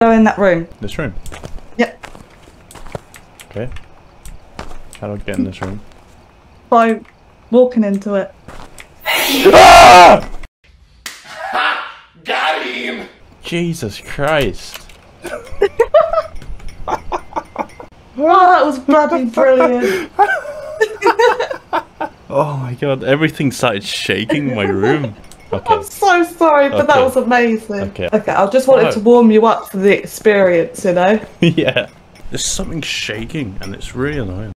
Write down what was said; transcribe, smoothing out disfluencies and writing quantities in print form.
Go in that room. This room? Yep. Okay. How do I get in this room? By walking into it. Ah! Got him! Jesus Christ. Oh, that was bloody brilliant. Oh my god, everything started shaking in my room. Okay. I'm so sorry, but that was amazing. Okay. Okay, I just wanted to warm you up for the experience, you know? Yeah. There's something shaking and it's really annoying.